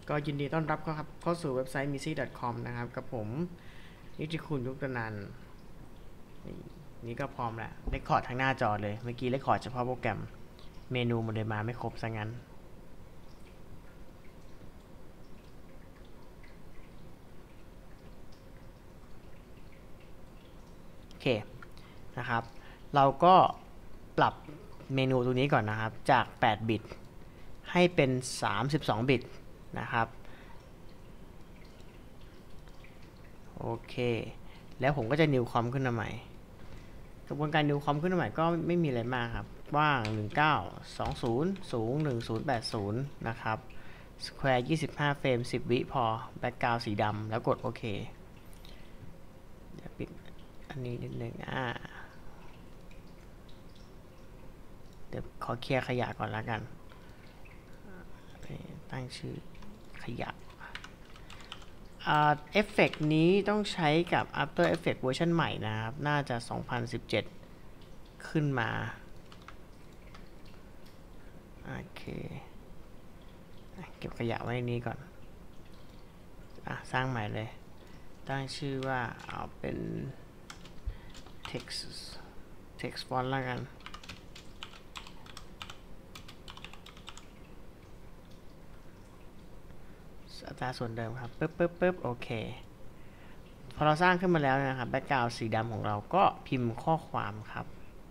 ก็ยินดีต้อนรับครับเข้าสู่เว็บไซต์ misi.com นะครับกับผมนิติคุณยุคตนันท์นี่ก็พร้อมแล้วเรคคอร์ดทางหน้าจอเลยเมื่อกี้เรคคอร์ดเฉพาะโปรแกรมเมนูมันเลยมาไม่ครบซะงั้นโอเคนะครับเราก็ปรับเมนูตัวนี้ก่อนนะครับจาก8บิตให้เป็น32บิตนะครับโอเคแล้วผมก็จะ new com ขึ้นมาใหม่กระบวนการ new com ขึ้นมาใหม่ก็ไม่มีอะไรมากครับว่าง1920สูง1080นะครับ square 25เฟรม10วิพอ background สีดำแล้วกดโอเคเดี๋ยวปิดอันนี้นิดนึงเดี๋ยวขอเคลียร์ขยะก่อนแล้วกันตั้งชื่อขยะเอฟเฟกนี้ต้องใช้กับ After Effects เวอร์ชันใหม่นะครับน่าจะ2017ขึ้นมาโอเคเก็บขยะไว้ในนี้ก่อนสร้างใหม่เลยตั้งชื่อว่าเอาเป็น text font แล้วกันอัตราส่วนเดิมครับปึ๊บโอเคพอเราสร้างขึ้นมาแล้วนะครับแบ็คกราวด์สีดำของเราก็พิมพ์ข้อความครับ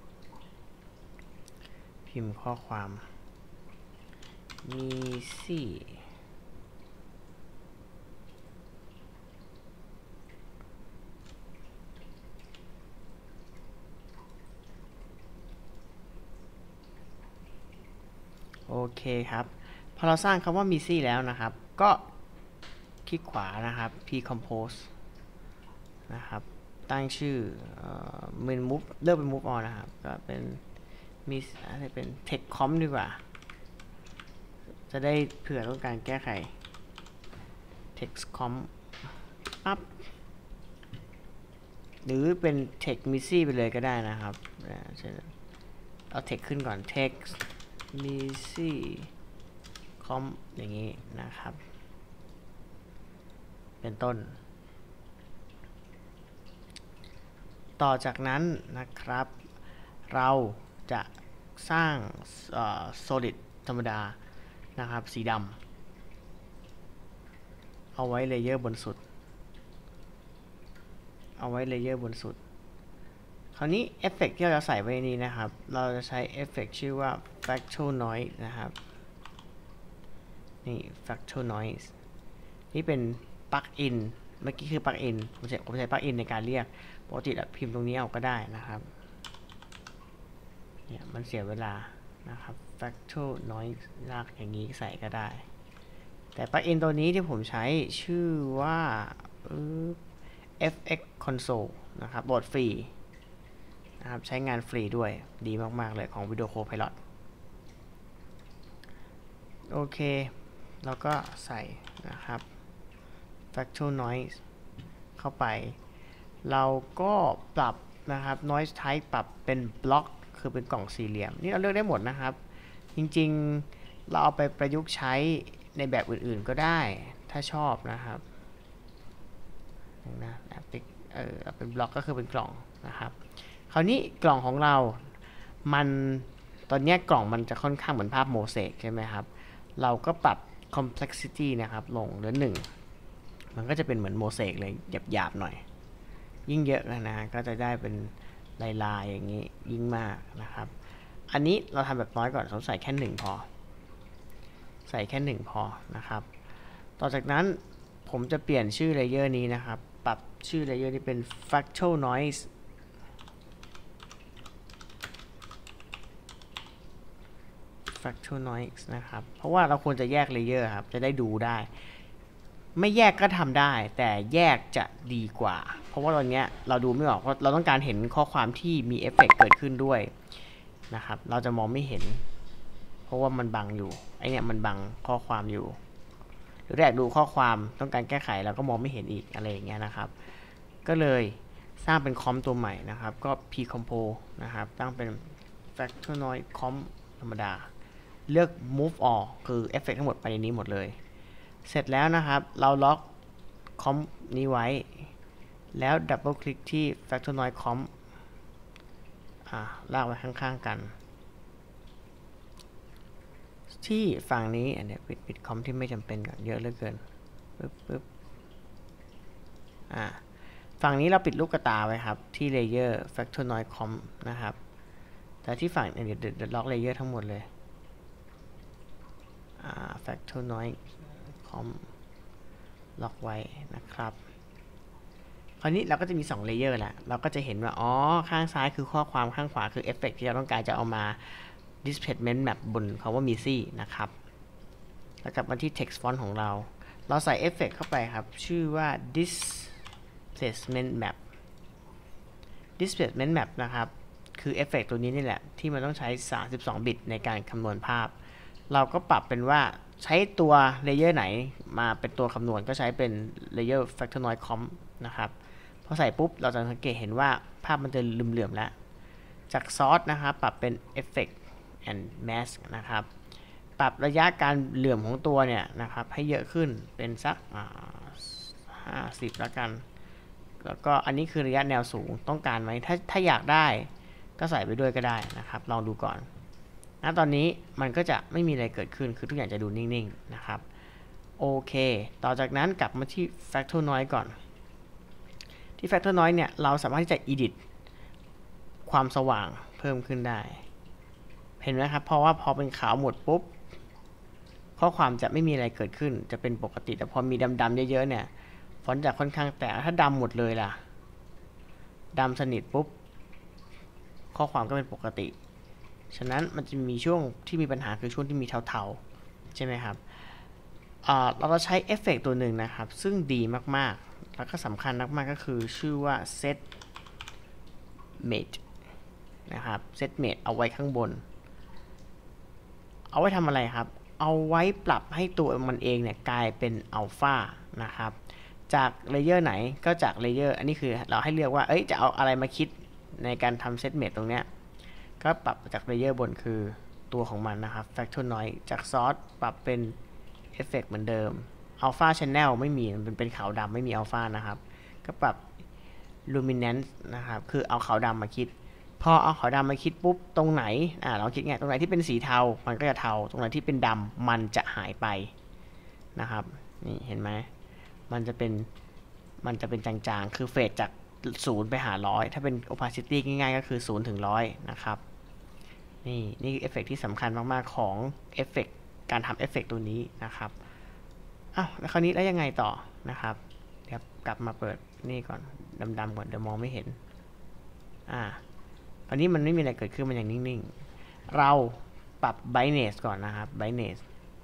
พิมพ์ข้อความมีซี่โอเคครับพอเราสร้างคำว่ามีซี่แล้วนะครับก็คลิกขวานะครับ p-compose นะครับตั้งชื่อเป็น move เลือกเป็น move on นะครับก็เป็นมีอะไรเป็น text com ดีกว่าจะได้เผื่อต้องการแก้ไข text com ปั๊บหรือเป็น text missy ไปเลยก็ได้นะครับเอา text ขึ้นก่อน text missy com อย่างนี้นะครับเป็นต้นต่อจากนั้นนะครับเราจะสร้างsolid ธรรมดานะครับสีดำเอาไว้เลเยอร์บนสุดคราวนี้เอฟเฟกต์ที่เราจะใส่ไว้นี้นะครับเราจะใช้เอฟเฟกต์ชื่อว่า fractal noise นะครับนี่ fractal noise นี่เป็นปลั๊กอินเมื่อกี้คือปลั๊กอินผมใช้ปลั๊กอินในการเรียกปกติพิมพ์ตรงนี้เอาก็ได้นะครับเนี่ยมันเสียเวลานะครับ fractal noise ลากอย่างนี้ใส่ก็ได้แต่ปลั๊กอินตัวนี้ที่ผมใช้ชื่อว่าFX Console นะครับโหลดฟรีนะครับใช้งานฟรีด้วยดีมากๆเลยของ Video Copilot โอเคแล้วก็ใส่นะครับ Fractal Noise เข้าไปเราก็ปรับนะครับ Noise Type ปรับเป็นบล็อกคือเป็นกล่องสี่เหลี่ยมนี่เราเลือกได้หมดนะครับจริงๆเราเอาไปประยุกต์ใช้ในแบบอื่นๆก็ได้ถ้าชอบนะครับนะเอาเป็นบล็อกก็คือเป็นกล่องนะครับคราวนี้กล่องของเรามันตอนนี้กล่องมันจะค่อนข้างเหมือนภาพโมเสกใช่ไหมครับเราก็ปรับ complexity นะครับลงเหลือ1มันก็จะเป็นเหมือนโมเสกเลยหยาบๆหน่อยยิ่งเยอะนะก็จะได้เป็นลายๆอย่างนี้ยิ่งมากนะครับอันนี้เราทำแบบน้อยก่อนเราใส่แค่1พอนะครับต่อจากนั้นผมจะเปลี่ยนชื่อเลเยอร์นี้นะครับปรับชื่อเลเยอร์นี้เป็น fractal noiseนะครับเพราะว่าเราควรจะแยกเลเยอร์ครับจะได้ดูได้ไม่แยกก็ทำได้แต่แยกจะดีกว่าเพราะว่าตอนนี้เราดูไม่ออกเพราะเราต้องการเห็นข้อความที่มีเอฟเฟกต์เกิดขึ้นด้วยนะครับเราจะมองไม่เห็นเพราะว่ามันบังอยู่ไอเนี่ยมันบังข้อความอยู่หรืออยากดูข้อความต้องการแก้ไขเราก็มองไม่เห็นอีกอะไรอย่างเงี้ยนะครับก็เลยสร้างเป็นคอมตัวใหม่นะครับก็ p-compose นะครับตั้งเป็น fractal noise com ธรรมดาเลือก move all คือเอฟเฟกต์ทั้งหมดไปในนี้หมดเลยเสร็จแล้วนะครับเราล็อกคอมนี้ไว้แล้วดับเบิลคลิกที่ Factonoid Comp ลากไว้ข้างๆกันที่ฝั่งนี้อันนี้ปิดคอมที่ไม่จำเป็นก่อนเยอะเหลือเกินปึ๊บฝั่งนี้เราปิดลูกกระตาไว้ครับที่ Layer Factonoid Comp นะครับแต่ที่ฝั่งเดี๋ยวล็อก Layer ทั้งหมดเลยFactonoid Comp ล็อกไว้นะครับคราวนี้เราก็จะมี2 Layer แหละเราก็จะเห็นว่าข้างซ้ายคือข้อความข้างขวาคือเอฟเฟกต์ที่เราต้องการจะเอามา Displacement Map บนคำว่า Misi นะครับแล้วกลับมาที่ Text Font ของเราใส่เอฟเฟกต์เข้าไปครับชื่อว่า Displacement Map Displacement Map นะครับคือเอฟเฟกต์ตัวนี้นี่แหละที่มันต้องใช้32บิตในการคำนวณภาพเราก็ปรับเป็นว่าใช้ตัวเลเยอร์ไหนมาเป็นตัวคำนวณก็ใช้เป็น Layer Factonoid Comp นะครับพอใส่ปุ๊บเราจะสังเกตเห็นว่าภาพมันจะเหลื่อมๆแล้วจากซอสนะครับปรับเป็น Effect and Mask นะครับปรับระยะการเหลื่อมของตัวเนี่ยนะครับให้เยอะขึ้นเป็นสัก50แล้วกันแล้วก็อันนี้คือระยะแนวสูงต้องการไหมถ้าอยากได้ก็ใส่ไปด้วยก็ได้นะครับลองดูก่อนตอนนี้มันก็จะไม่มีอะไรเกิดขึ้นคือทุกอย่างจะดูนิ่งๆนะครับโอเคต่อจากนั้นกลับมาที่ Factonoid ก่อนที่ Factonoid เนี่ยเราสามารถที่จะ edit ความสว่างเพิ่มขึ้นได้เห็นไหมครับเพราะว่าพอเป็นขาวหมดปุ๊บข้อความจะไม่มีอะไรเกิดขึ้นจะเป็นปกติแต่พอมีดำๆเยอะๆเนี่ยฟอนต์จะค่อนข้างแตกถ้าดำหมดเลยล่ะดำสนิทปุ๊บข้อความก็เป็นปกติฉะนั้นมันจะมีช่วงที่มีปัญหาคือช่วงที่มีเทาๆใช่ไหมครับเราจะใช้เอฟเฟกต์ตัวหนึ่งนะครับซึ่งดีมากๆแล้วก็สำคัญมากๆก็คือชื่อว่า Set Mate นะครับ Set Mate เอาไว้ข้างบนเอาไว้ทำอะไรครับเอาไว้ปรับให้ตัวมันเองเนี่ยกลายเป็นอัลฟานะครับจากเลเยอร์ไหนก็จากเลเยอร์อันนี้คือเราให้เลือกว่าจะเอาอะไรมาคิดในการทำ Set Mate ตรงเนี้ยก็ปรับจากเลเยอร์บนคือตัวของมันนะครับ Factonoid จากซอสปรับเป็นเอฟเฟกต์เหมือนเดิม Alpha Channel ไม่มีมันเป็นขาวดำไม่มี Alpha นะครับก็ปรับ Luminance นะครับคือเอาขาวดำมาคิดพอเอาขาวดำมาคิดปุ๊บตรงไหนเราคิดไงตรงไหนที่เป็นสีเทามันก็จะเทาตรงไหนที่เป็นดำมันจะหายไปนะครับนี่เห็นไหมมันจะเป็นจางๆคือเฟดจาก0ไปหา100ถ้าเป็น opacity ง่ายๆก็คือ0ถึง100นะครับนี่เอฟเฟกต์ที่สำคัญมากๆของเอฟเฟกต์การทำเอฟเฟกต์ตัวนี้นะครับแล้วคราวนี้แล้วยังไงต่อนะครับเดี๋ยวกลับมาเปิดนี่ก่อนดำๆก่อนเดี๋ยวมองไม่เห็นคราวนี้มันไม่มีอะไรเกิดขึ้นมันอย่างนิ่งๆเราปรับ brightness ก่อนนะครับ brightness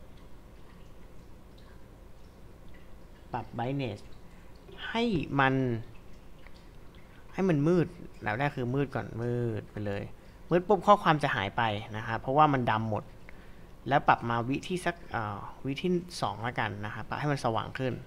ปรับ brightness ให้มันมืดแล้วแรกคือมืดก่อนมืดไปเลยมืดปุ๊บข้อความจะหายไปนะครับเพราะว่ามันดำหมดแล้วปรับมาวิที่สักวิที่2แล้วกันนะครับปรับให้มันสว่างขึ้น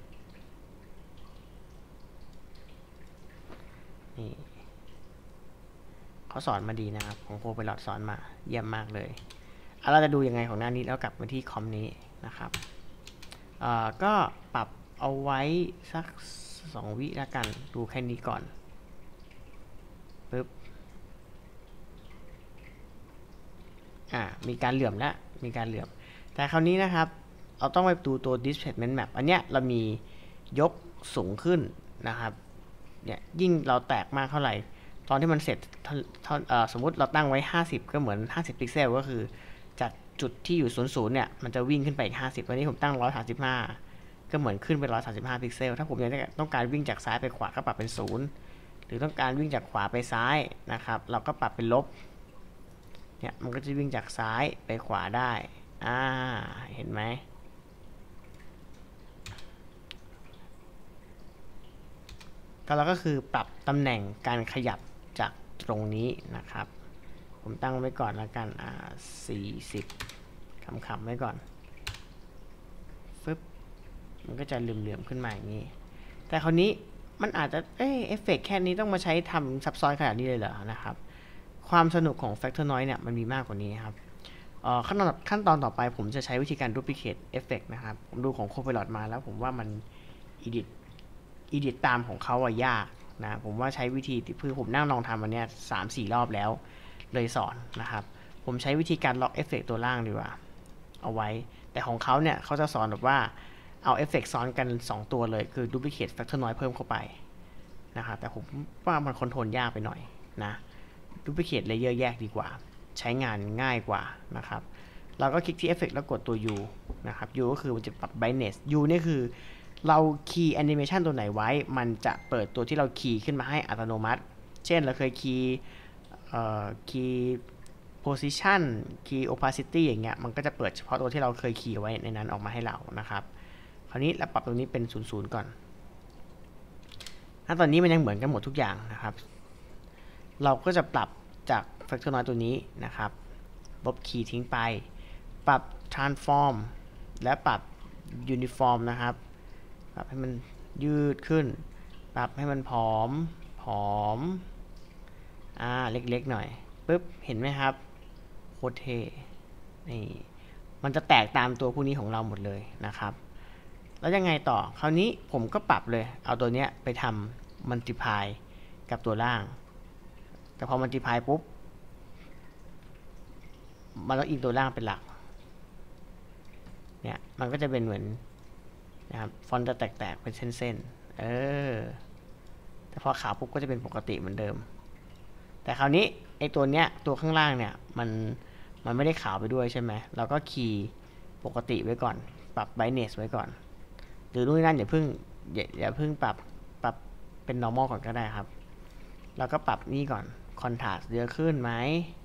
นี่เขาสอนมาดีนะครับของโคไปหลอดสอนมาเยี่ยมมากเลยเราจะดูยังไงของหน้านี้แล้วกลับมาที่คอมนี้นะครับก็ปรับเอาไว้สัก2วิแล้วกันดูแค่นี้ก่อนปึ๊บมีการเหลื่อมแล้วมีการเหลื่อมแต่คราวนี้นะครับเราต้องไปดูตัว Displacement Map อันเนี้ยเรามียกสูงขึ้นนะครับเนี่ยยิ่งเราแตกมากเท่าไหร่ตอนที่มันเสร็จสมมุติเราตั้งไว้50ก็เหมือน50พิกเซลก็คือจากจุดที่อยู่00เนี่ยมันจะวิ่งขึ้นไปอีก50ตอนนี้ผมตั้ง135ก็เหมือนขึ้นไป135พิกเซลถ้าผมยังต้องการวิ่งจากซ้ายไปขวาก็ปรับเป็น0หรือต้องการวิ่งจากขวาไปซ้ายนะครับเราก็ปรับเป็นลบเนี่ยมันก็จะวิ่งจากซ้ายไปขวาได้เห็นไหมเราก็คือปรับตำแหน่งการขยับจากตรงนี้นะครับผมตั้งไว้ก่อนแล้วกัน40คำไว้ก่อนฟึบมันก็จะเหลื่อมๆขึ้นมาอย่างนี้แต่คราวนี้มันอาจจะเอฟเฟกต์แค่นี้ต้องมาใช้ทำซับซ้อนขนาดนี้เลยเหรอนะครับความสนุกของ Factonoid เนี่ยมันมีมากกว่านี้ครับขั้นตอนต่อไปผมจะใช้วิธีการ duplicate effect นะครับผมดูของ Copilot มาแล้วผมว่ามัน edit ตามของเขายากนะผมว่าใช้วิธีคือผมนั่งลองทำอันเนี้ย3-4 รอบแล้วเลยสอนนะครับผมใช้วิธีการล็อกเอฟเฟกต์ตัวล่างดีกว่าเอาไว้แต่ของเขาเนี่ยเขาจะสอนแบบว่าเอาเอฟเฟกต์ซ้อนกัน2ตัวเลยคือ duplicate factor noise เพิ่มเข้าไปนะครับแต่ผมว่ามันคอนโทรลยากไปหน่อยนะ duplicate layer แยกดีกว่าใช้งานง่ายกว่านะครับเราก็คลิกที่ Effect แล้วกดตัว U นะครับ U ก็คือมันจะปรับ brightness U นี่คือเราคีย์ animation ตัวไหนไว้มันจะเปิดตัวที่เราคีย์ขึ้นมาให้อัตโนมัติเช่นเราเคยคีย์ position คีย์ opacity อย่างเงี้ยมันก็จะเปิดเฉพาะตัวที่เราเคยคีย์ไว้ในนั้นออกมาให้เรานะครับคราวนี้เราปรับตรงนี้เป็น00ก่อนตอนนี้มันยังเหมือนกันหมดทุกอย่างนะครับเราก็จะปรับจาก factor noise ตัวนี้นะครับลบคีย์ทิ้งไปปรับ transform และปรับ uniform นะครับปรับให้มันยืดขึ้นปรับให้มันผอมเล็กๆหน่อยปึ๊บเห็นไหมครับโคตรเท่นี่มันจะแตกตามตัวพวกนี้ของเราหมดเลยนะครับแล้วยังไงต่อคราวนี้ผมก็ปรับเลยเอาตัวเนี้ยไปทำ multiply กับตัวล่างแต่พอ multiply ปุ๊บมันต้องอิงตัวล่างเป็นหลักเนี่ยมันก็จะเป็นเหมือนนะครับฟอนต์จะแตกๆเป็นเส้นๆแต่พอขาวปุ๊บก็จะเป็นปกติเหมือนเดิมแต่คราวนี้ไอตัวเนี้ยตัวข้างล่างเนี่ยมันไม่ได้ขาวไปด้วยใช่ไหมเราก็คีย์ปกติไว้ก่อนปรับ brightness ไว้ก่อนหรือนู่นนั่นอย่าเพิ่งปรับเป็น normal ก่อนก็ได้ครับเราก็ปรับนี่ก่อน contrast เยอะขึ้นไหม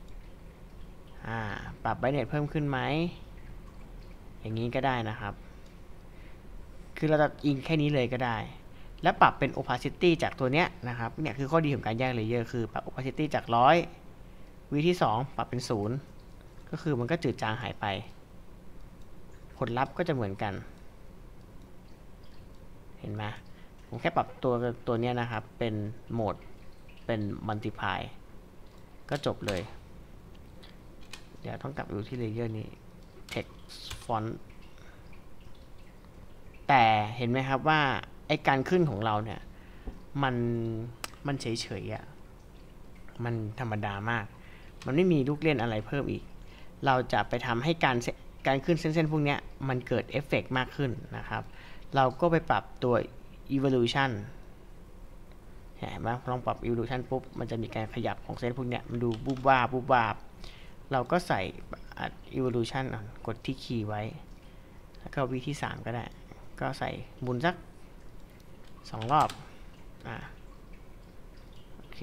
ปรับ brightness เพิ่มขึ้นไหมอย่างนี้ก็ได้นะครับคือเราจะอิงแค่นี้เลยก็ได้แล้วปรับเป็น opacity จากตัวเนี้ยนะครับเนี่ยคือข้อดีของการแยกเลเยอร์คือปรับ opacity จาก100วิธี2ปรับเป็น0ก็คือมันก็จืดจางหายไปผลลัพธ์ก็จะเหมือนกันเห็นไหมผมแค่ปรับตัวเนี้ยนะครับเป็นโหมดเป็น multiply ก็จบเลยเดี๋ยวต้องกลับไปดูที่เลเยอร์นี้ text font แต่เห็นไหมครับว่าไอการขึ้นของเราเนี่ยมันเฉยๆมันธรรมดามากมันไม่มีลูกเล่นอะไรเพิ่มอีกเราจะไปทำให้การขึ้นเส้นๆพวกนี้มันเกิดเอฟเฟกต์มากขึ้นนะครับเราก็ไปปรับตัว evolution เห็นไหมลองปรับ evolution ปุ๊บมันจะมีการขยับของเส้นพวกนี้มันดูบูบวาบเราก็ใส่ evolution กดที่คีย์ไว้แล้วก็วิธี3ก็ได้ก็ใส่หมุนสัก2 รอบโอเค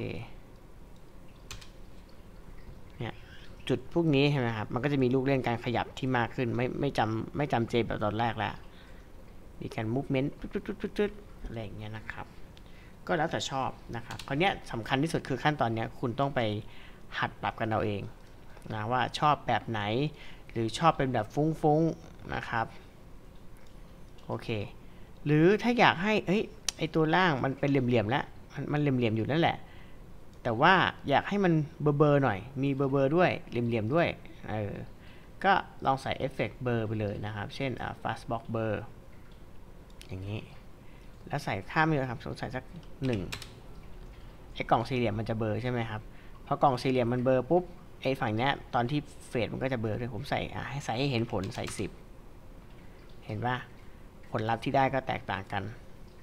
เนี่ยจุดพวกนี้ใช่ไหมครับมันก็จะมีลูกเล่นการขยับที่มากขึ้นไม่จำเจแบบตอนแรกแล้วมีการ movement จุดอะไรอย่างเงี้ยนะครับก็แล้วแต่ชอบนะครับคราวนี้สำคัญที่สุดคือขั้นตอนนี้คุณต้องไปหัดปรับกันเอาเองนะว่าชอบแบบไหนหรือชอบเป็นแบบฟุ้งๆนะครับโอเคหรือถ้าอยากให้ไอตัวล่างมันเป็นเหลี่ยมๆแล้วมันเหลี่ยมๆอยู่นั่นแหละแต่ว่าอยากให้มันเบอร์หน่อยมีเบอร์ด้วยเหลี่ยมๆด้วยก็ลองใส่เอฟเฟกต์เบอร์ไปเลยนะครับเช่นfastbox เบอร์อย่างนี้แล้วใส่ค่าไม่เยอะครับใส่สัก1ไอกล่องสี่เหลี่ยมมันจะเบอร์ใช่ไหมครับพอกล่องสี่เหลี่ยมมันเบอร์ปุ๊บไอฝั่งนี้ตอนที่เฟดมันก็จะเบอร์ด้วยผมใส่ให้เห็นผลใส่10เห็นป่ะผลลัพธ์ที่ได้ก็แตกต่างกัน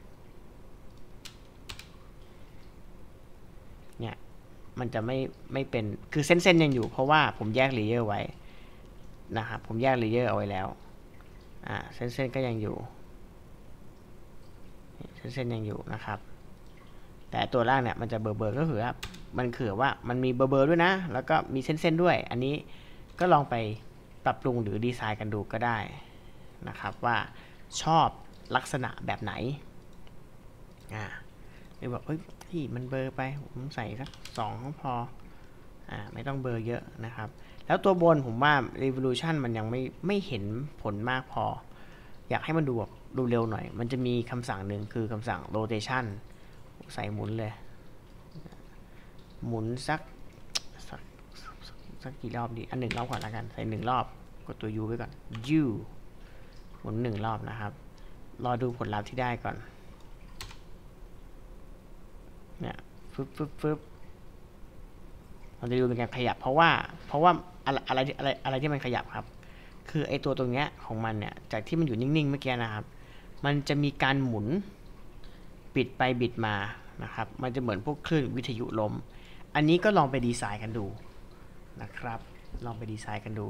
เนี่ยมันจะไม่เป็นคือเส้นยังอยู่เพราะว่าผมแยกเลเยอร์ไว้นะครับผมแยกเลเยอร์เอาไว้แล้วเส้นก็ยังอยู่เส้นยังอยู่นะครับแต่ตัวล่างเนี่ยมันจะเบอร์ก็คือว่ามันคือว่ามันมีเบอร์ด้วยนะแล้วก็มีเส้นด้วยอันนี้ก็ลองไปปรับปรุงหรือดีไซน์กันดูก็ได้นะครับว่าชอบลักษณะแบบไหนไม่บอกพี่มันเบอร์ไปผมใส่สัก2ก็พอไม่ต้องเบอร์เยอะนะครับแล้วตัวบนผมว่า revolution มันยังไม่เห็นผลมากพออยากให้มันดูเร็วหน่อยมันจะมีคำสั่งหนึ่งคือคำสั่ง rotation ใส่หมุนเลยหมุนสักสักกี่รอบดีอัน1 รอบก่อนแล้วกันใส่1 รอบกดตัว U ไว้ก่อน U หมุน1 รอบนะครับรอดูผลลัพธ์ที่ได้ก่อนเนี่ยฟึบเราจะดูเป็นการขยับเพราะว่าอะไรที่มันขยับครับคือไอตัวตรงเนี้ยของมันเนี่ยจากที่มันอยู่นิ่งๆเมื่อกี้นะครับมันจะมีการหมุนบิดไปบิดมานะครับมันจะเหมือนพวกคลื่นวิทยุลมอันนี้ก็ลองไปดีไซน์กันดูนะครับลองไปดีไซน์กันดู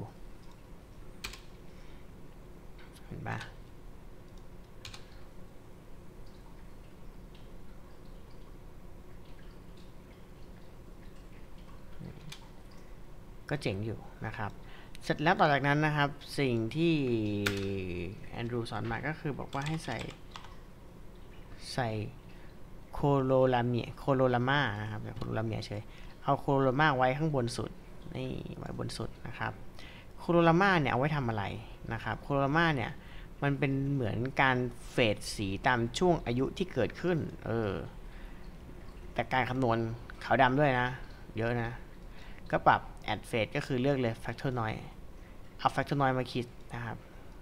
เห็นปะก็เจ๋งอยู่นะครับเสร็จแล้วต่อจากนั้นนะครับสิ่งที่แอนดรูสอนมาก็คือบอกว่าให้ใส่โคโลลามานะครับโคโลลาเมียเฉยเอาโคโลลามาไว้ข้างบนสุดนี่ไว้บนสุดนะครับโคโลลามาเนี่ยเอาไว้ทำอะไรนะครับโคโลลามาเนี่ยมันเป็นเหมือนการเฟดสีตามช่วงอายุที่เกิดขึ้นแต่การคำนวณขาวดำด้วยนะเยอะนะก็ปรับ add fade ก็คือเลือกเลย factor noise เอา factor noise มาคิดนะครับ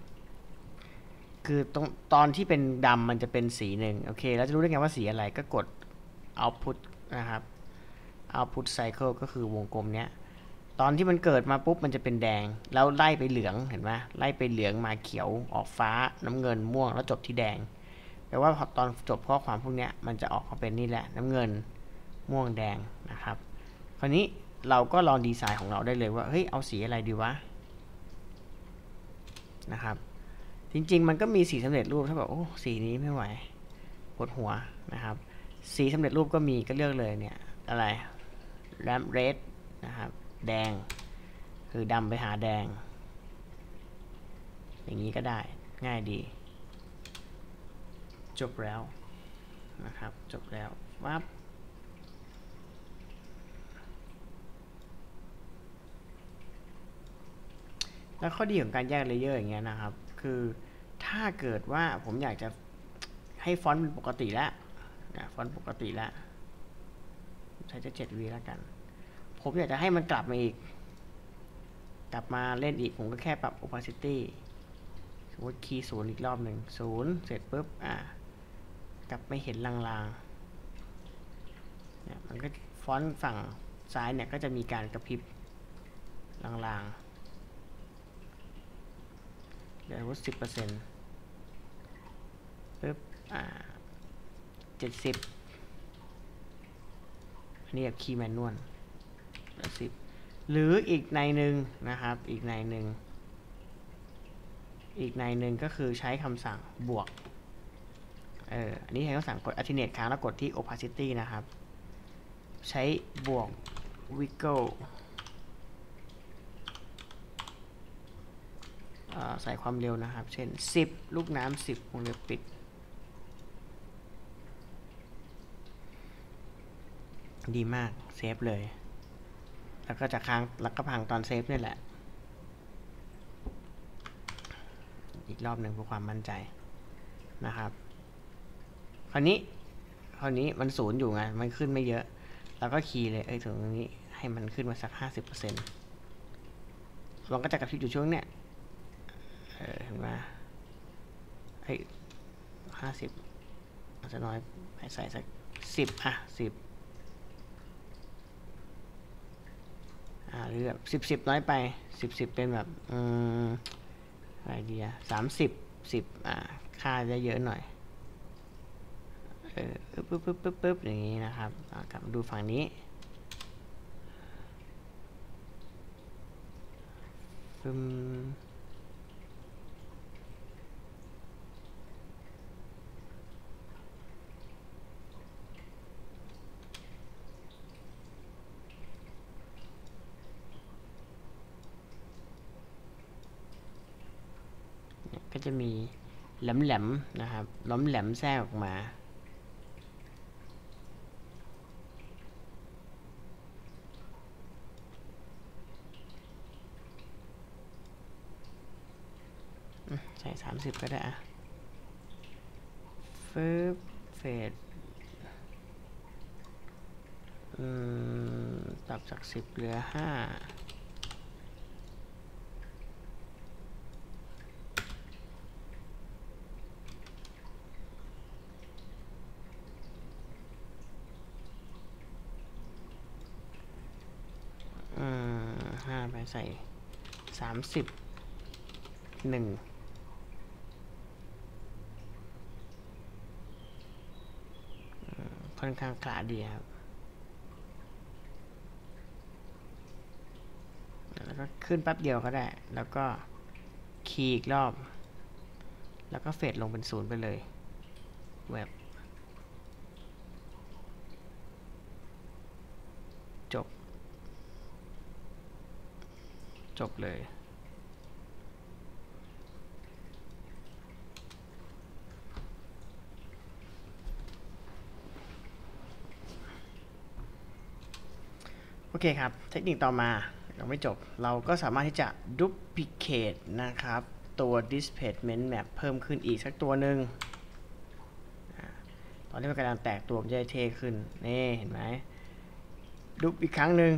คือตอนที่เป็นดำมันจะเป็นสีหนึ่งโอเคแล้วจะรู้ได้ไงว่าสีอะไรก็กด output นะครับ output cycle ก็คือวงกลมเนี้ยตอนที่มันเกิดมาปุ๊บมันจะเป็นแดงแล้วไล่ไปเหลืองเห็นไหมไล่ไปเหลืองมาเขียวออกฟ้าน้ำเงินม่วงแล้วจบที่แดงแปลว่าตอนจบข้อความพวกนี้มันจะออกมาเป็นนี่แหละน้ำเงินม่วงแดงนะครับคราวนี้เราก็ลองดีไซน์ของเราได้เลยว่าเฮ้ยเอาสีอะไรดีวะนะครับจริงๆมันก็มีสีสำเร็จรูปถ้าแบบโอ้สีนี้ไม่ไหวปวดหัวนะครับสีสำเร็จรูปก็มีก็เลือกเลยเนี่ยอะไรแรมเรดนะครับแดงคือดำไปหาแดงอย่างนี้ก็ได้ง่ายดีจบแล้วนะครับจบแล้วปั๊บแล้วข้อดีของการแยกเลเยอร์อย่างเงี้ยนะครับคือถ้าเกิดว่าผมอยากจะให้ฟอนต์เป็นปกติแล้วฟอนต์ปกติแล้วใช้จะ7 วิแล้วกันผมอยากจะให้มันกลับมาอีกกลับมาเล่นอีกผมก็แค่ปรับ opacity สมมติคีย์0อีกรอบหนึ่ง0เสร็จปุ๊บกลับไม่เห็นลางๆเนี่ยมันก็ฟอนต์ฝั่งซ้ายเนี่ยก็จะมีการกระพริบลางๆเดี๋ยวว่า10%ปุ๊บ70อันนี้แบบคีย์แมนนวล10หรืออีกในหนึ่งนะครับอีกในหนึ่งก็คือใช้คำสั่งบวกอันนี้ใช้คำสั่งกด alternate ค้างแล้วกดที่ opacity นะครับใช้บวก wiggle ใส่ความเร็วนะครับเช่น10ลูกน้ำ10วงเล็บปิดดีมากเซฟเลยแล้วก็จะค้างแล้วก็พังตอนเซฟนี่แหละอีกรอบหนึ่งเพื่อความมั่นใจนะครับคราวนี้มัน0อยู่ไงมันขึ้นไม่เยอะแล้วก็คีย์เลยถึงตรงนี้ให้มันขึ้นมาสัก 50% มันก็จะกระพริบอยู่ช่วงเนี้ยเห็นไหม50อาจจะน้อยใส่สัก1010หรือแบบ10น้อยไป10เป็นแบบอะไรดี30 10ค่าจะเยอะหน่อยปึ๊บอย่างนี้นะครับกลับมาดูฝั่งนี้ก็จะมีแหลมๆนะครับล้มแหลมแทรกออกมาใส่30ก็ได้เฟดปรับจาก10เหลือ5 ใส่31ค่อนข้างกล้าดีครับแล้วก็ขึ้นแป๊บเดียวก็ได้แล้วก็คีย์อีกรอบแล้วก็เฟดลงเป็น0ไปเลยเว็บจบเลยโอเคครับเทคนิคต่อมายังไม่จบเราก็สามารถที่จะ duplicate นะครับตัว displacement map เพิ่มขึ้นอีกสักตัวหนึ่งตอนที่มันกำลังแตกตัวมันจะได้เท่ขึ้นนี่เห็นไหมดูอีกครั้งหนึ่ง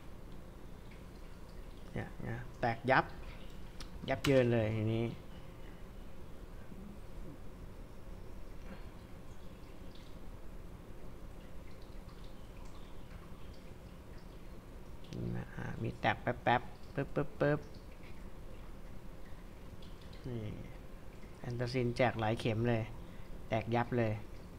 เนี่ยแตกยับเยินเลยทีนี้มีแตกแป๊บปึ๊บนี่แอนตาซินแจกหลายเข็มเลยแตกยับเลย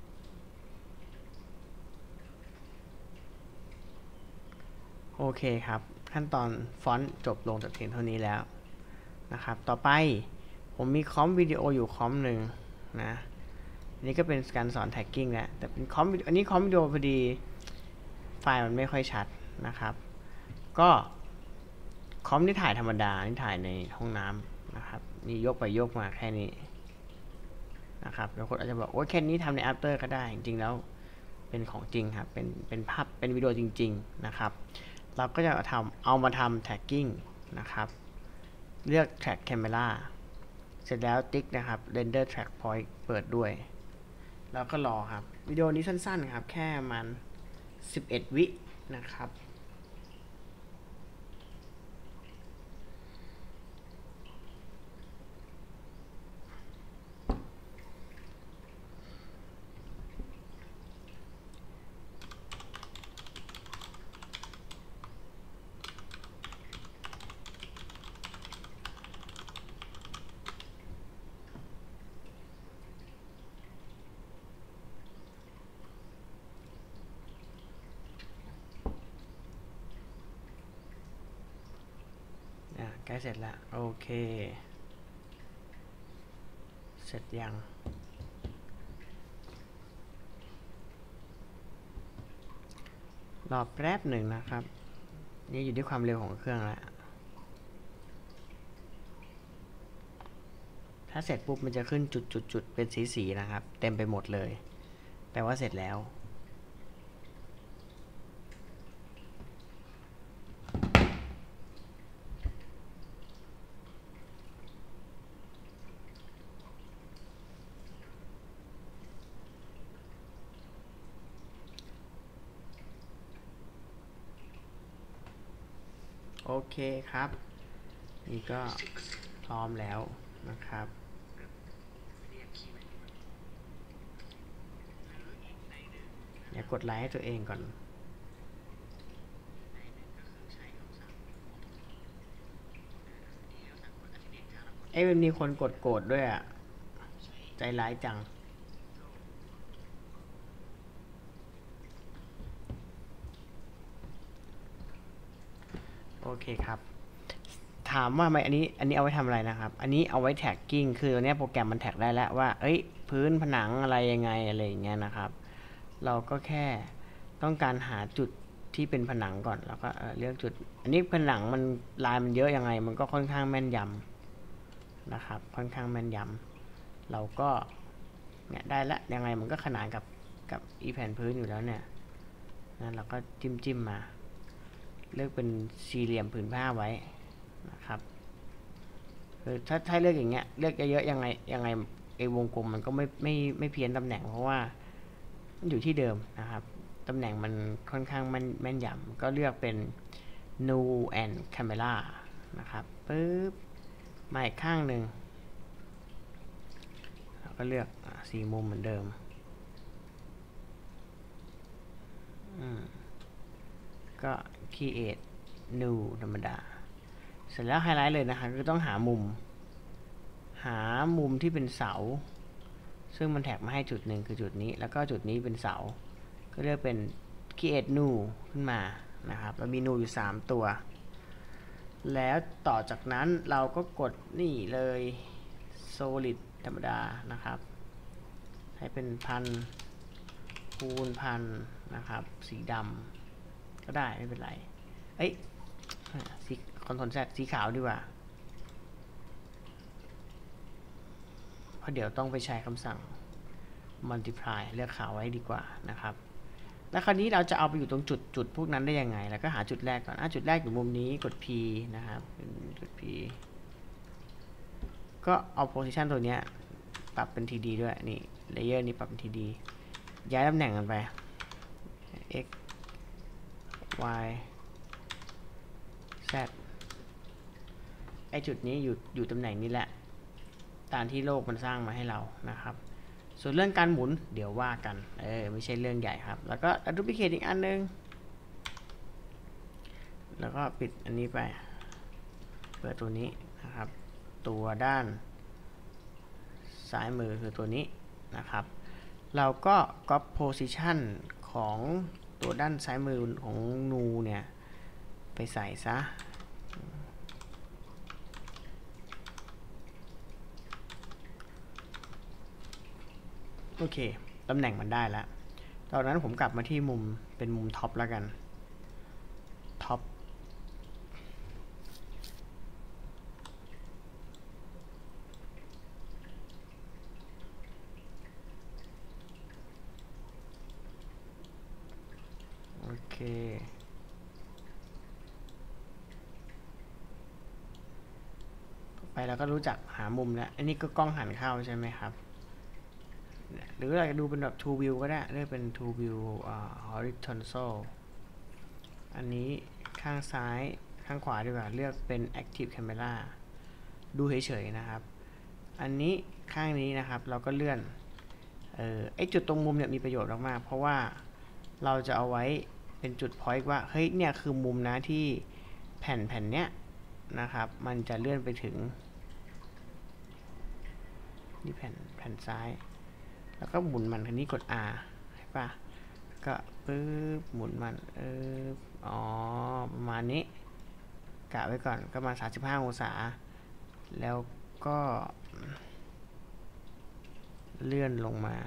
โอเคครับขั้นตอนฟอนต์จบลงแต่เพียงเท่านี้แล้วนะครับต่อไปผมมีคอมวิดีโออยู่คอมหนึ่งนะอันนี้ก็เป็นการสอนแท็กกิ้งแล้วแต่เป็นคอมอันนี้คอมวิดีโอพอดีไฟล์มันไม่ค่อยชัดนะครับก็คอมที่ถ่ายธรรมดาที่ถ่ายในห้องน้ำนะครับนี่ยกไปยกมาแค่นี้นะครับบางคนอาจจะบอกโอ้แค่นี้ทำใน After ก็ได้จริงๆแล้วเป็นของจริงครับเป็นภาพเป็นวิดีโอจริงๆนะครับเราก็จะเอามาทำ tagging นะครับเลือก track camera เสร็จแล้วติ๊กนะครับ render track point เปิดด้วยแล้วก็รอครับวิดีโอนี้สั้นๆครับแค่มัน11 วินะครับใกล้เสร็จแล้วโอเคเสร็จยังรอแป๊บหนึ่งนะครับนี่อยู่ที่ความเร็วของเครื่องแล้วถ้าเสร็จปุ๊บมันจะขึ้นจุดเป็นสีนะครับเต็มไปหมดเลยแปลว่าเสร็จแล้วโอเคครับนี่ก็พร้อมแล้วนะครับเดี๋ยวกดไลค์ให้ตัวเองก่อนมันมีคนกดโกรธด้วยอ่ะใจร้ายจังโอเคครับถามว่าทำไมอันนี้เอาไว้ทำอะไรนะครับอันนี้เอาไว้แท็กกิ้งคือตัวนี้โปรแกรมมันแท็กได้แล้วว่าพื้นผนังอะไรยังไงอะไรอย่างเงี้ยนะครับเราก็แค่ต้องการหาจุดที่เป็นผนังก่อนแล้วก็เลือกจุดอันนี้ผนังมันลายมันเยอะยังไงมันก็ค่อนข้างแม่นยำนะครับค่อนข้างแม่นยำเราก็เนี่ยได้ละยังไงมันก็ขนานกับอีแผ่นพื้นอยู่แล้วเนี่ยนั่นเราก็จิ้มมาเลือกเป็นสี่เหลี่ยมผืนผ้าไว้นะครับคือถ้าเลือกอย่างเงี้ยเลือกเยอะๆยังไงไอ้วงกลมมันก็ไม่เพี้ยนตำแหน่งเพราะว่ามันอยู่ที่เดิมนะครับตำแหน่งมันค่อนข้างแม่นยำก็เลือกเป็น new and camera นะครับปึ๊บมาอีกข้างหนึ่งเราก็เลือกสี่มุมเหมือนเดิมก็ create new ธรรมดาเสร็จแล้วไฮไลท์เลยนะคะก็ต้องหามุมที่เป็นเสาซึ่งมันแท็กมาให้จุดหนึ่งคือจุดนี้แล้วก็จุดนี้เป็นเสาก็เรียกเป็น create new ขึ้นมานะครับแล้วมี new อยู่3ตัวแล้วต่อจากนั้นเราก็กดนี่เลย solid ธรรมดานะครับให้เป็นคูณนะครับสีดำก็ได้ไม่เป็นไรสีคอนโทรลแซดสีขาวดีกว่าเพราะเดี๋ยวต้องไปใช้คำสั่ง multiply เลือกขาวไว้ดีกว่านะครับแล้วคราวนี้เราจะเอาไปอยู่ตรงจุดพวกนั้นได้ยังไงแล้วก็หาจุดแรกก่อนจุดแรกอยู่มุมนี้กด P นะครับเป็นกด P ก็เอา position ตัวนี้ปรับเป็น TD ด้วยนี่ layer นี้ปรับเป็น TD ย้ายตำแหน่งกันไป x y z ไอจุดนี้อยู่ตำแหน่งนี้แหละตามที่โลกมันสร้างมาให้เรานะครับส่วนเรื่องการหมุนเดี๋ยวว่ากันไม่ใช่เรื่องใหญ่ครับแล้วก็ duplicate อีกอันนึงแล้วก็ปิดอันนี้ไปเปิดตัวนี้นะครับตัวด้านซ้ายมือคือตัวนี้นะครับเราก็ copy position ของตัวด้านซ้ายมือของนูเนี่ยไปใส่ซะโอเคตำแหน่งมันได้แล้วตอนนั้นผมกลับมาที่มุมเป็นมุมท็อปแล้วกันท็อปโอเคไปแล้วก็รู้จักหามุมแล้วอันนี้ก็กล้องหันเข้าใช่ไหมครับหรือเราจะดูเป็นแบบ two view ก็ได้เลือกเป็น two view horizontal อันนี้ข้างซ้ายข้างขวาดีกว่าเลือกเป็น active camera ดูเฉยๆนะครับอันนี้ข้างนี้นะครับเราก็เลื่อนไอจุดตรงมุมเนี่ยมีประโยชน์มากๆเพราะว่าเราจะเอาไว้เป็นจุด point ว่าเฮ้ยเนี่ยคือมุมนะที่แผ่นเนี้ยนะครับมันจะเลื่อนไปถึงนี่แผ่นซ้ายแล้วก็หมุนมันคันนี้กด R ใช่ปะก็ปึ๊บหมุนมันประมาณนี้กะไว้ก่อนก็มา35องศาแล้วก็เลื่อนลงมา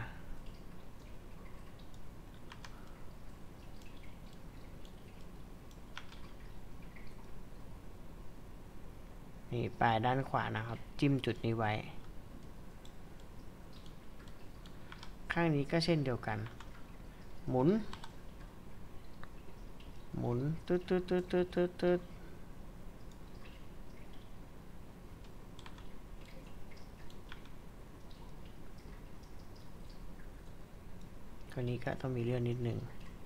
นี่ปลายด้านขวานะครับจิ้มจุดนี้ไว้ข้างนี้ก็เช่นเดียวกันหมุนตึ๊ดตัวนี้ก็ต้องมีเรื่องนิดนึง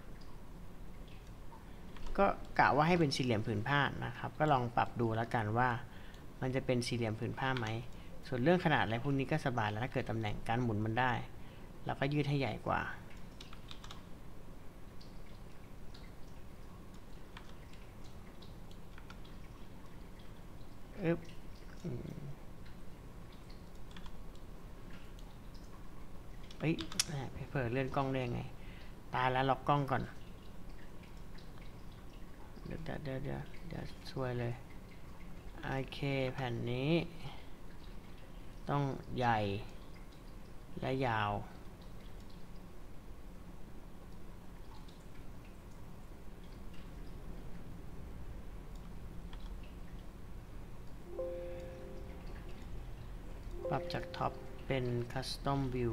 ก็กะว่าให้เป็นสี่เหลี่ยมผืนผ้านะครับก็ลองปรับดูแล้วกันว่ามันจะเป็นสี่เหลี่ยมผืนผ้าไหมส่วนเรื่องขนาดอะไรพวกนี้ก็สบายแล้วถ้าเกิดตำแหน่งการหมุนมันได้เราก็ยืดให้ใหญ่กว่าเปิดเลื่อนกล้องได้ไงตายแล้วล็อกกล้องก่อนเดี๋ยวช่วยเลยโอเคแผ่นนี้ต้องใหญ่และยาวปรับจากท็อปเป็น Custom View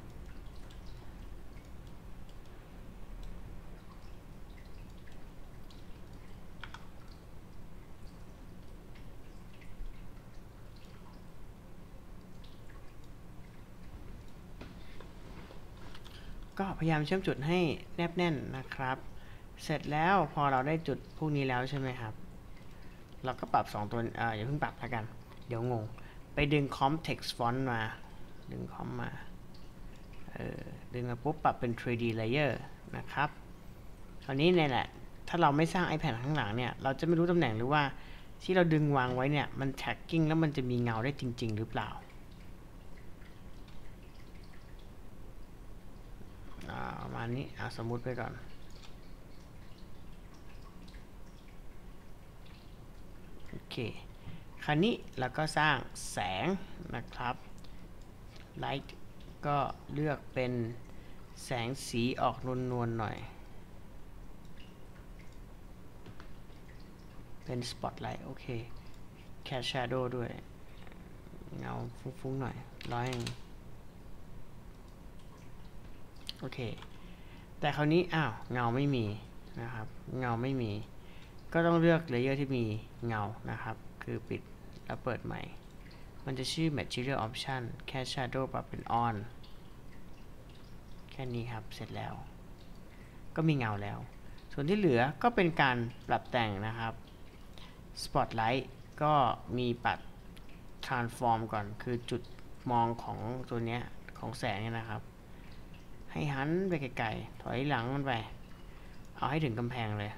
ก็พยายามเชื่อมจุดให้แนบแน่นนะครับเสร็จแล้วพอเราได้จุดพวกนี้แล้วใช่ไหมครับเราก็ปรับ2ตัวอย่าเพิ่งปรับแล้วกันเดี๋ยวงงไปดึง comp text font มาดึง comp มาดึงมาปุ๊บปรับเป็น 3D layer นะครับคราวนี้เนี่ยแหละถ้าเราไม่สร้าง iPad ข้างหลังเนี่ยเราจะไม่รู้ตำแหน่งหรือว่าที่เราดึงวางไว้เนี่ยมัน tracking แล้วมันจะมีเงาได้จริงๆหรือเปล่าประมาณนี้สมมุติไปก่อนโอเคคราวนี้เราก็สร้างแสงนะครับ light ก็เลือกเป็นแสงสีออกนวลๆหน่อยเป็น spotlight โอเค cast shadow ด้วยเงาฟุ้งๆหน่อยโอเคแต่คราวนี้เงาไม่มีนะครับเงาไม่มีก็ต้องเลือกเลเยอร์ที่มีเงานะครับคือปิดแล้วเปิดใหม่มันจะชื่อ material option cast shadow ปรับเป็น on แค่นี้ครับเสร็จแล้วก็มีเงาแล้วส่วนที่เหลือก็เป็นการปรับแต่งนะครับ spotlight ก็มีปรับ transform ก่อนคือจุดมองของตัวเนี้ยของแสงเนี่ยนะครับให้หันไปไกลๆถอยหลังมันไปเอาให้ถึงกำแพงเลย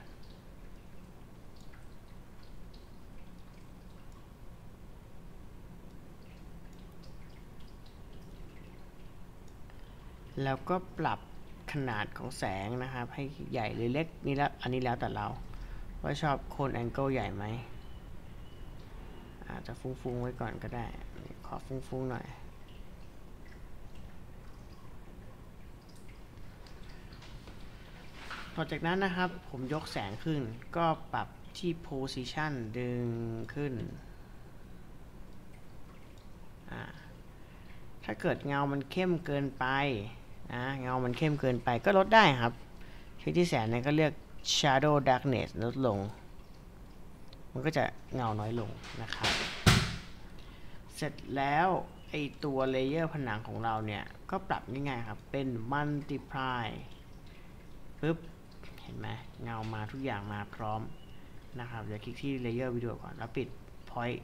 แล้วก็ปรับขนาดของแสงนะครับให้ใหญ่หรือเล็กนี่แล้วอันนี้แล้วแต่เราว่าชอบโคนแองเกิลใหญ่ไหมอาจจะฟุ้งๆไว้ก่อนก็ได้ขอฟุ้งๆหน่อยต่อจากนั้นนะครับผมยกแสงขึ้นก็ปรับที่ position ดึงขึ้นถ้าเกิดเงามันเข้มเกินไปเงามันเข้มเกินไปก็ลดได้ครับที่แสงเนี่ยก็เลือก shadow darkness ลดลงมันก็จะเงาน้อยลงนะครับเสร็จแล้วไอตัวเลเยอร์ผนังของเราเนี่ยก็ปรับง่ายๆครับเป็น multiply ปึ๊บเห็นไหมเงามาทุกอย่างมาพร้อมนะครับเดี๋ยวคลิกที่เลเยอร์วิดีโอก่อนแล้วปิด point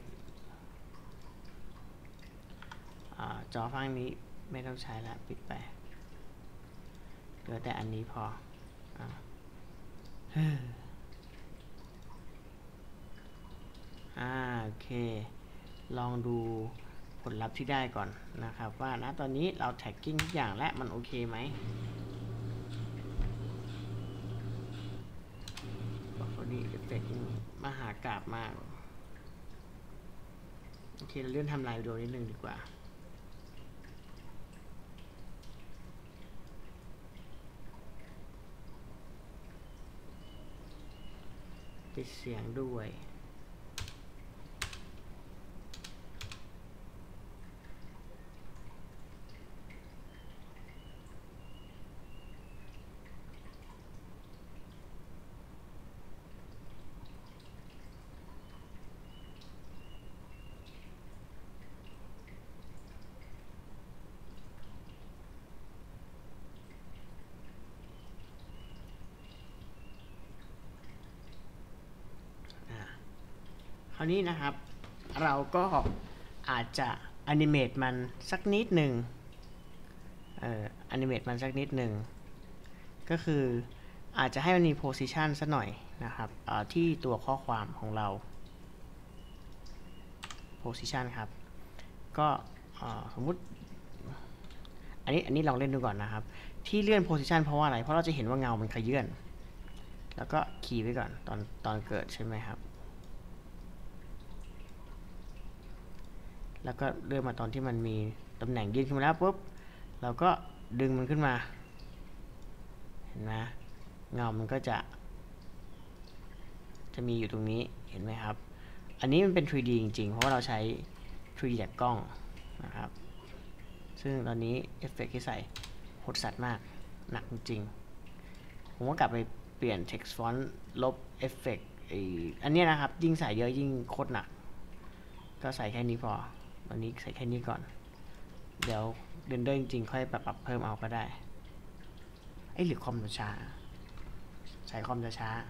จอฝั่งนี้ไม่ต้องใช้แล้วปิดไปเหลือแต่อันนี้พอโอเคลองดูผลลัพธ์ที่ได้ก่อนนะครับว่าณตอนนี้เราแท็กกิ้งทุกอย่างและมันโอเคไหมบอกว่านี่เอฟเฟกต์มหากาพย์มากโอเคเราเลื่อนทำลายวิดีโอนิดนึงดีกว่าปิดเสียงด้วยคราวนี้นะครับเราก็อาจจะแอนิเมตมันสักนิดหนึ่งแอนิเมตมันสักนิดหนึ่งก็คืออาจจะให้มันมี position สักหน่อยนะครับที่ตัวข้อความของเรา position ครับก็สมมุติอันนี้ลองเล่นดูก่อนนะครับที่เลื่อน position เพราะว่าอะไรเพราะเราจะเห็นว่าเงามันขยื่นแล้วก็คีย์ไว้ก่อนตอนเกิดใช่ไหมครับแล้วก็เลื่อนมาตอนที่มันมีตำแหน่งยื่นขึ้นมาแล้วปุ๊บเราก็ดึงมันขึ้นมาเห็นไหมเงามันก็จะมีอยู่ตรงนี้เห็นไหมครับอันนี้มันเป็น 3D จริงๆเพราะว่าเราใช้ 3D จากกล้องนะครับซึ่งตอนนี้เอฟเฟกต์ที่ใส่โหดสัตว์มากหนักจริงผมก็กลับไปเปลี่ยน text font ลบเอฟเฟกต์อันนี้นะครับยิ่งใส่เยอะยิ่งโคตรหนักก็ใส่แค่นี้พอตอนนี้ใส่แค่นี้ก่อนเดี๋ยวเรนเดอร์จริงๆค่อยปรับเพิ่มเอาก็ได้หรือคอมจะช้าใช้คอมจะช้า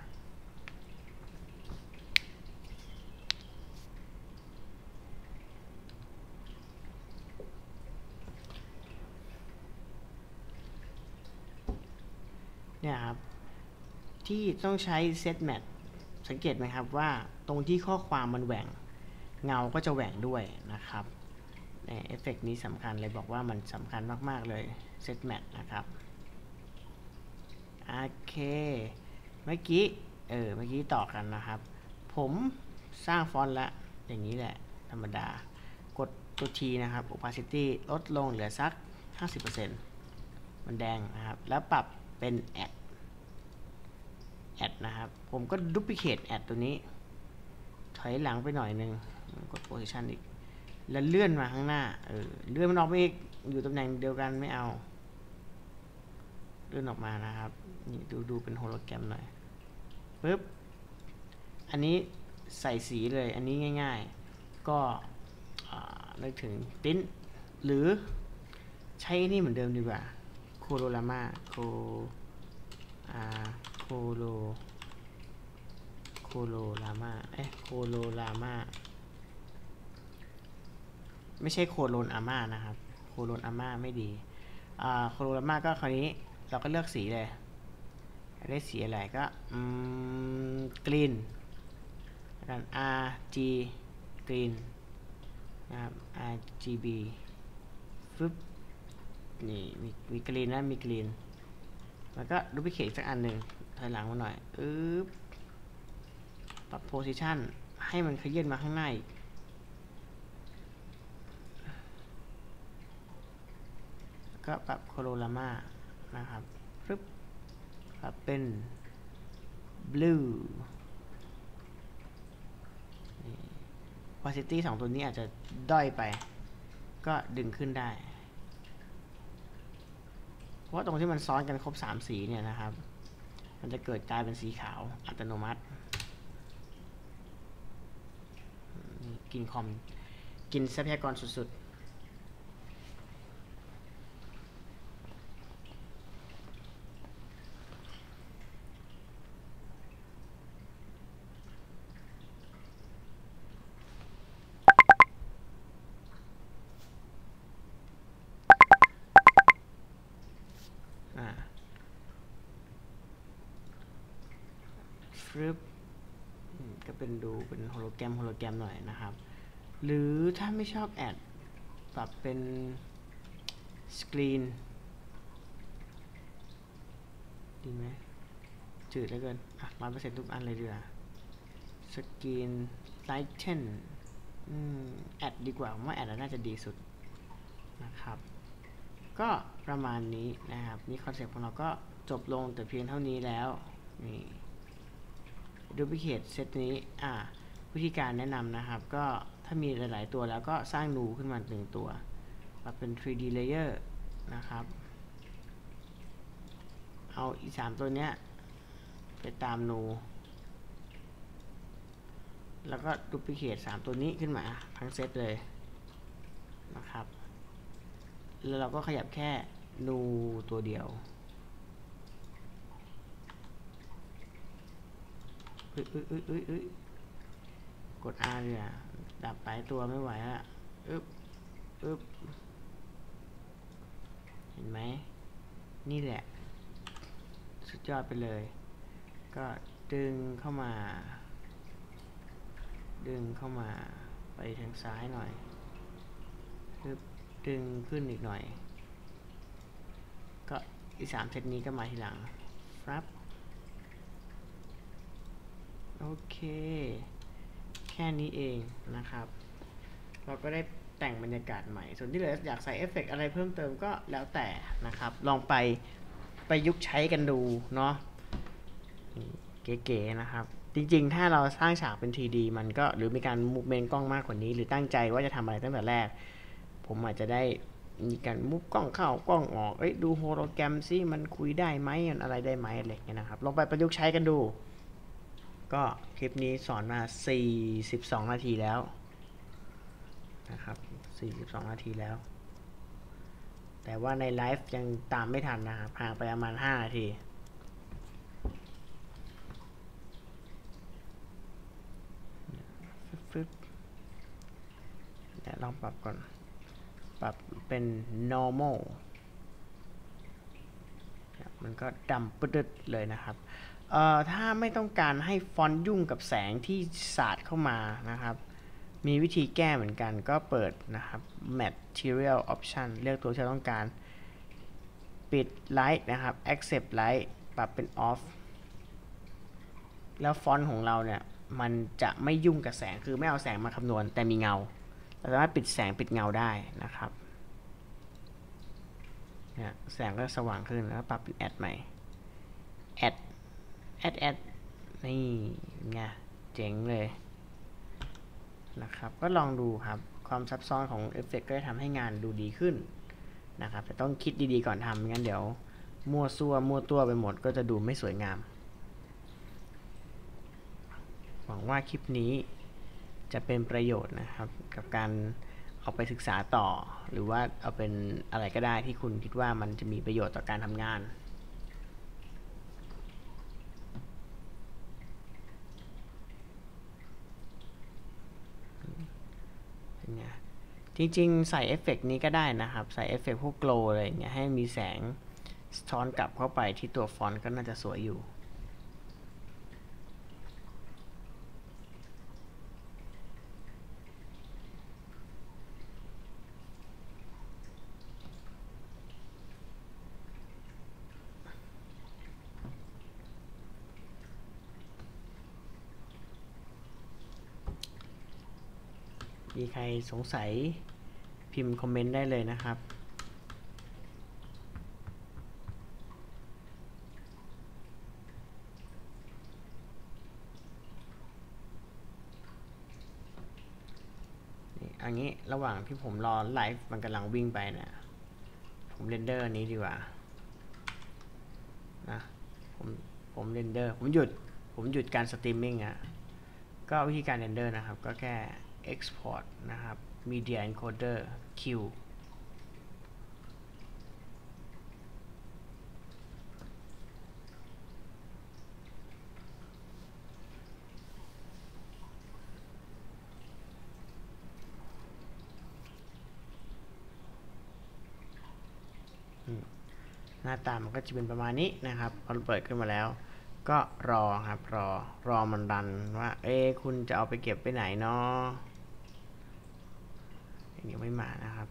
เนี่ยครับที่ต้องใช้ set match สังเกตไหมครับว่าตรงที่ข้อความมันแหว่งเงาก็จะแหว่งด้วยนะครับเอฟเฟกต์นี้สำคัญเลยบอกว่ามันสำคัญมากๆเลย Set Match นะครับโอเคเมื่อกี้ต่อกันนะครับผมสร้างฟอนต์ละอย่างนี้แหละธรรมดากดตัว T นะครับ opacity ลดลงเหลือสัก 50% มันแดงนะครับแล้วปรับเป็นแอดนะครับผมก็ดูพลิเคทแอดตัวนี้ถอยหลังไปหน่อยนึงกด position อีกแล้วเลื่อนมาข้างหน้าเลื่อนมันออกไปอีกอยู่ตำแหน่งเดียวกันไม่เอาเลื่อนออกมานะครับนี่ดูเป็นโฮโลแกรมหน่อยปึ๊บอันนี้ใส่สีเลยอันนี้ง่ายๆก็นึกถึงติ้นหรือใช้นี่เหมือนเดิมดีกว่าโคโรรามาโคโลรามาไม่ใช่โคโลนอาม่านะครับโคโลนอาม่าไม่ดีโคโลรามาก็คราวนี้เราก็เลือกสีเลยได้สีอะไรก็กรีนกัน RG กรีนนะครับ RGB ฟึบนี่มีกรีนนะมีกรีนแล้วก็ดูพลิเคทสักอันหนึ่งถอยหลังมาหน่อยปรับโพซิชันให้มันขยื่นมาข้างหน้าอีกก็ปรับโคโรรามานะครับปึ๊บปรับเป็น blue opacity 2 ตัวนี้อาจจะด้อยไปก็ดึงขึ้นได้เพราะว่าตรงที่มันซ้อนกันครบ3สีเนี่ยนะครับมันจะเกิดกลายเป็นสีขาวอัตโนมัติกินทรัพยากรสุดๆก็เป็นดูเป็นโฮโลแกรมหน่อยนะครับหรือถ้าไม่ชอบแอดปรับเป็นสกรีนดีไหมจืดเหลือเกิน100%ทุกอันเลยดีกว่าสกรีนไลท์เช่นแอดดีกว่าผมว่าแอดน่าจะดีสุดนะครับก็ประมาณนี้นะครับนี่คอนเซ็ปต์ของเราก็จบลงแต่เพียงเท่านี้แล้วนี่ดูพิเคทเซตนี้วิธีการแนะนำนะครับก็ถ้ามีหลายๆตัวแล้วก็สร้างนูขึ้นมา1ตัวปรับเป็น 3D layer นะครับเอาอีก3ตัวเนี้ยไปตามนูแล้วก็ดูพิเคท3ตัวนี้ขึ้นมาทั้งเซตเลยนะครับแล้วเราก็ขยับแค่นูตัวเดียวกด R เลยดับไปตัวไม่ไหวละเห็นไหมนี่แหละสุดยอดไปเลยก็ดึงเข้ามาไปทางซ้ายหน่อยดึงขึ้นอีกหน่อยก็อีก3เซตนี้ก็มาทีหลังครับโอเคแค่นี้เองนะครับเราก็ได้แต่งบรรยากาศใหม่ส่วนที่เหลืออยากใส่เอฟเฟกต์อะไรเพิ่มเติมก็แล้วแต่นะครับลองไปยุกใช้กันดูเนาะเก๋ๆนะครับจริงๆถ้าเราสร้างฉากเป็น 3D มันก็หรือมีการมูฟเมนต์กล้องมากกว่านี้หรือตั้งใจว่าจะทำอะไรตั้งแต่แรกผมอาจจะได้มีการมูฟกล้องเข้ากล้องออกดูโฮโลแกรมซิมันคุยได้ไหมอะไรได้ไหมอะไรอย่างเงี้ยนะครับลองไปประยุกต์ใช้กันดูก็คลิปนี้สอนมา42 นาทีแล้วนะครับ42 นาทีแล้วแต่ว่าในไลฟ์ยังตามไม่ทันนะครับห่างไปประมาณ5 นาทีเดี๋ยวลองปรับก่อนปรับเป็น normal มันก็ดำปึ๊ดเลยนะครับถ้าไม่ต้องการให้ฟอนต์ยุ่งกับแสงที่สาดเข้ามานะครับมีวิธีแก้เหมือนกันก็เปิดนะครับ Material Option เลือกตัวที่เราต้องการปิด Light นะครับ Accept Light ปรับเป็น Off แล้วฟอนต์ของเราเนี่ยมันจะไม่ยุ่งกับแสงคือไม่เอาแสงมาคำนวณแต่มีเงาเราสามารถปิดแสงปิดเงาได้นะครับเนี่ยแสงก็สว่างขึ้นแล้วปรับเป็น Add ใหม่ Add นี่ไงเจ๋งเลยนะครับก็ลองดูครับความซับซ้อนของเอฟเฟกต์ก็จะทำให้งานดูดีขึ้นนะครับแต่ต้องคิดดีๆก่อนทำงั้นเดี๋ยวมั่วตัวไปหมดก็จะดูไม่สวยงามหวังว่าคลิปนี้จะเป็นประโยชน์นะครับกับการเอาไปศึกษาต่อหรือว่าเอาเป็นอะไรก็ได้ที่คุณคิดว่ามันจะมีประโยชน์ต่อการทำงานจริงๆใส่เอฟเฟกต์นี้ก็ได้นะครับใส่เอฟเฟกต์พวกโกลอะไรอย่างเงี้ยให้มีแสงสะท้อนกลับเข้าไปที่ตัวฟอนต์ก็น่าจะสวยอยู่มีใครสงสัยพิมพ์คอมเมนต์ได้เลยนะครับอันนี้ระหว่างที่ผมรอไลฟ์มันกำลังวิ่งไปนะผมเรนเดอร์นี้ดีกว่านะผมเรนเดอร์ผมหยุดการสตรีมมิ่งอ่ะก็วิธีการเรนเดอร์นะครับก็แค่ export นะครับ media encoder Qหน้าตามันก็จะเป็นประมาณนี้นะครับพอเปิดขึ้นมาแล้วก็รอครับรอมันรันว่าคุณจะเอาไปเก็บไปไหนเนาะยังไม่มานะครับ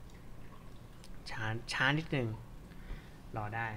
ช้านิดนึงรอได้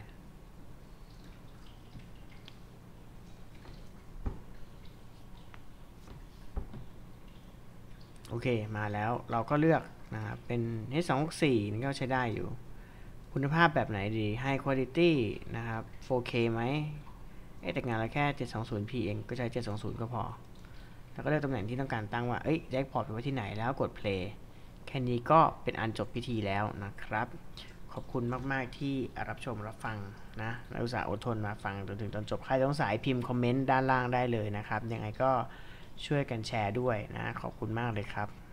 โอเคมาแล้วเราก็เลือกนะครับเป็น H264 นี่ก็ใช้ได้อยู่คุณภาพแบบไหนดี High Quality นะครับ 4K ไหมแต่งานเราแค่ 720p เองก็ใช้ 720 ก็พอแล้วก็เลือกตำแหน่งที่ต้องการตั้งว่าจะ export ไปไว้ที่ไหนแล้วกด play แค่นี้ก็เป็นอันจบพิธีแล้วนะครับขอบคุณมากๆที่รับชมรับฟังนะและอุตส่าห์อดทนมาฟังจนถึงตอนจบใครสงสัยพิมพ์คอมเมนต์ด้านล่างได้เลยนะครับยังไงก็ช่วยกันแชร์ด้วยนะขอบคุณมากเลยครับ